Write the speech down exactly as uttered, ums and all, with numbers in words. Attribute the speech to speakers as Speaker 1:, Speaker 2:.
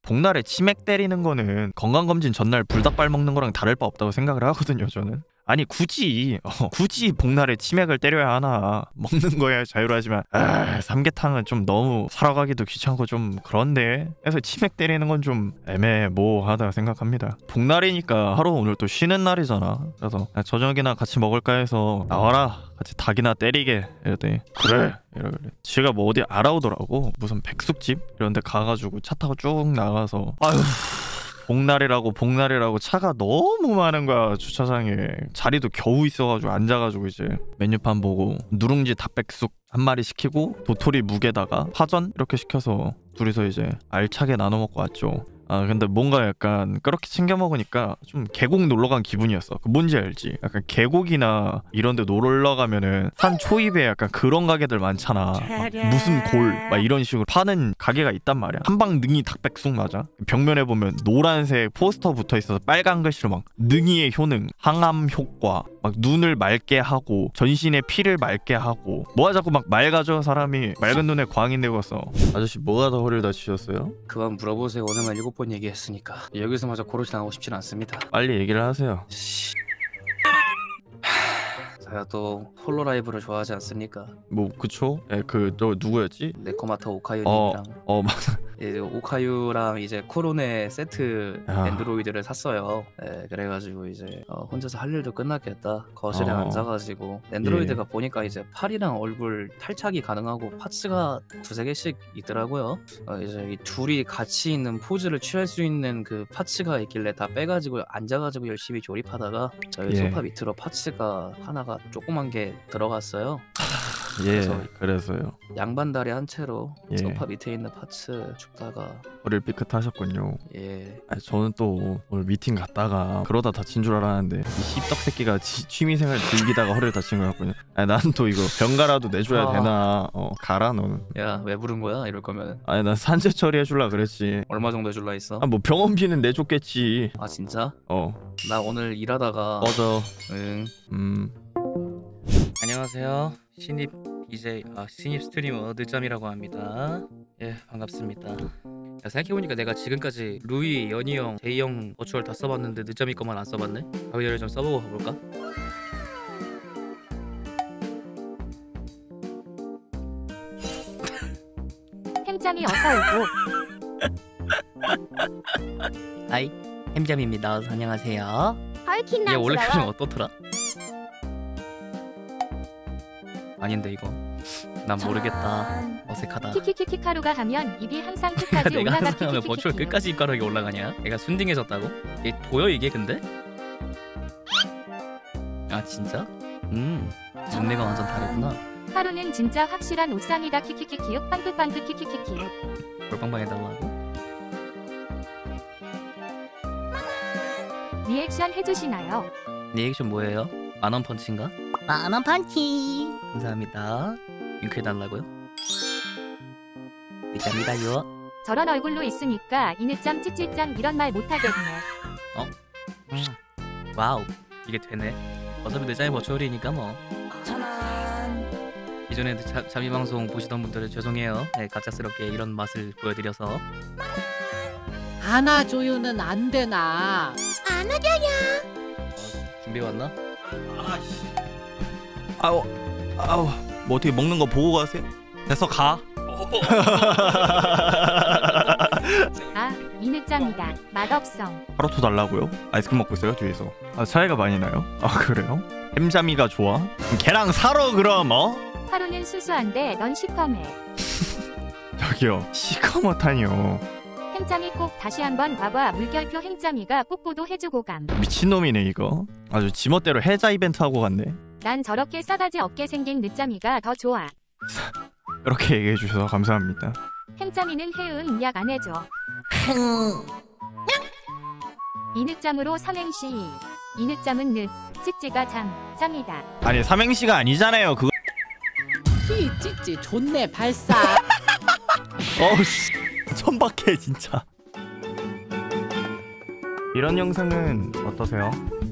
Speaker 1: 복날에 치맥 때리는 거는 건강검진 전날 불닭발 먹는 거랑 다를 바 없다고 생각을 하거든요 저는. 아니 굳이 어, 굳이 복날에 치맥을 때려야 하나. 먹는 거야 자유하지만 아, 삼계탕은 좀 너무 사러 가기도 귀찮고 좀 그런데 그래서 치맥 때리는 건 좀 애매모호하다 생각합니다. 복날이니까 하루 오늘 또 쉬는 날이잖아. 그래서 저녁이나 같이 먹을까 해서 나와라 같이 닭이나 때리게 이러더니 그래 이러길래 지가 뭐 어디 알아오더라고. 무슨 백숙집 이런 데 가가지고 차 타고 쭉 나가서 아휴 복날이라고 복날이라고 차가 너무 많은 거야 주차장에. 자리도 겨우 있어가지고 앉아가지고 이제 메뉴판 보고 누룽지 닭백숙 한 마리 시키고 도토리 묵에다가 파전 이렇게 시켜서 둘이서 이제 알차게 나눠 먹고 왔죠. 아 근데 뭔가 약간 그렇게 챙겨 먹으니까 좀 계곡 놀러 간 기분이었어. 그 뭔지 알지? 약간 계곡이나 이런 데 놀러 가면은 산 초입에 약간 그런 가게들 많잖아. 막 무슨 골 막 이런 식으로 파는 가게가 있단 말이야. 한방 능이 닭백숙 맞아? 벽면에 보면 노란색 포스터 붙어 있어서 빨간 글씨로 막 능이의 효능, 항암 효과, 막 눈을 맑게 하고 전신의 피를 맑게 하고. 뭐가 자꾸 막 맑아져 사람이. 맑은 눈에 광이 내고서. 아저씨 뭐가 더 허리를 다치셨어요?
Speaker 2: 그만 물어보세요. 오늘만 일곱 번 얘기했으니까. 여기서마저 고르지 나오고 싶진 않습니다.
Speaker 1: 빨리 얘기를 하세요.
Speaker 2: 제가 또 홀로 라이브를 좋아하지 않습니까?
Speaker 1: 뭐 그쵸? 예, 그 너 누구였지?
Speaker 2: 네코마타 오카유님이랑
Speaker 1: 어, 어 맞아.
Speaker 2: 예, 오카유랑 이제 코로네 세트
Speaker 1: 야.
Speaker 2: 앤드로이드를 샀어요. 예, 그래가지고 이제 어, 혼자서 할 일도 끝났겠다. 거실에
Speaker 1: 어.
Speaker 2: 앉아가지고 앤드로이드가
Speaker 1: 예.
Speaker 2: 보니까 이제 팔이랑 얼굴 탈착이 가능하고 파츠가 두세 개씩 있더라고요. 어, 이제 이 둘이 같이 있는 포즈를 취할 수 있는 그 파츠가 있길래 다 빼가지고 앉아가지고 열심히 조립하다가 저희
Speaker 1: 예.
Speaker 2: 소파 밑으로 파츠가 하나가 조그만 게 들어갔어요.
Speaker 1: 예,
Speaker 2: 그래서
Speaker 1: 그래서요.
Speaker 2: 양반다리 한 채로
Speaker 1: 예.
Speaker 2: 소파 밑에 있는 파츠 줍다가
Speaker 1: 허리를 삐끗하셨군요.
Speaker 2: 예.
Speaker 1: 아니, 저는 또 오늘 미팅 갔다가 그러다 다친 줄 알았는데 이 씹덕 새끼가 지, 취미생활 즐기다가 허리를 다친 거였군요. 아니 난 또 이거 병가라도 내줘야
Speaker 2: 아.
Speaker 1: 되나. 어 가라 너는.
Speaker 2: 야, 왜 부른 거야? 이럴 거면
Speaker 1: 아니 난 산재 처리해줄라 그랬지.
Speaker 2: 얼마 정도 해줄라 했어?
Speaker 1: 아 뭐 병원비는 내줬겠지.
Speaker 2: 아 진짜?
Speaker 1: 어
Speaker 2: 나 오늘 일하다가
Speaker 1: 꺼져.
Speaker 2: 응.
Speaker 1: 음
Speaker 2: 안녕하세요. 신입 비제이 아 신입 스트리머 늦잠이라고 합니다. 예 반갑습니다. 야, 생각해보니까 내가 지금까지 루이, 연희형, 제이형 버추얼 다 써봤는데 늦잠이 것만 안 써봤네? 가위를 좀 써보고 가볼까?
Speaker 3: 햄짬이 어서오고.
Speaker 2: 하이 햄짬입니다. 안녕하세요.
Speaker 3: 헐킨
Speaker 2: 얘 원래 표정
Speaker 3: 남스러워.
Speaker 2: 어떻더라? 아닌데 이거 난 모르겠다. 어색하다.
Speaker 3: 키키키키카루가 하면 입이 항상 끝까지
Speaker 2: 내가
Speaker 3: 올라가.
Speaker 2: 항상 하면 버추얼
Speaker 3: 키키키키키.
Speaker 2: 끝까지 입가락이 올라가냐? 얘가 순딩해졌다고? 얘 보여 이게 근데? 아 진짜? 음 눈매가 완전 다르구나.
Speaker 3: 하루는 진짜 확실한 옷상이다. 키키키키. 빵긋빵긋 키키키키.
Speaker 2: 볼빵빵 해달라고?
Speaker 3: 리액션 해주시나요?
Speaker 2: 리액션 뭐예요? 만원 펀치인가?
Speaker 4: 만원 펀치.
Speaker 2: 감사합니다. 윙크 해달라고요? 감사합니다요.
Speaker 3: 저런 얼굴로 있으니까 이늦잠 찌찌짱 이런 말 못하겠네.
Speaker 2: 음. 와우 이게 되네. 어차피 늦잠이 버추얼이니까 뭐. 이전에 자, 자비 방송 보시던 분들은 죄송해요. 네, 갑작스럽게 이런 맛을 보여드려서.
Speaker 4: 안아줘요는 안 되나?
Speaker 2: 어, 준비 왔나?
Speaker 1: 아우 아우 뭐 어떻게 먹는 거 보고 가세요? 됐어 가.
Speaker 3: 아 이늦잠이다. 맛없성.
Speaker 1: 하루토 달라고요? 아이스크림 먹고 있어요 뒤에서. 아 차이가 많이 나요? 아 그래요? 햄자미가 좋아? 그럼 걔랑 살아 그럼 어?
Speaker 3: 하루는 수수한데 넌 시커매.
Speaker 1: 저기요 시커멓다니요.
Speaker 3: 햄짬이 꼭 다시 한번 와봐. 물결표 햄짬이가 뽀뽀도 해주고 감.
Speaker 1: 미친놈이네 이거. 아주 지멋대로 해자 이벤트 하고 갔네.
Speaker 3: 난 저렇게 싸가지 없게 생긴 늦잠이가 더 좋아.
Speaker 1: 이렇게 얘기해 주셔서 감사합니다.
Speaker 3: 햄짬이는 해응 약 안 해줘. 이늦잠으로 삼행시. 이늦잠은 늦, 찌찌가 잠, 짬이다.
Speaker 1: 아니 삼행시가 아니잖아요 그거.
Speaker 4: 찌찌찌 좋네 발사.
Speaker 1: 어우씨 천박해 진짜. 이런 영상은 어떠세요?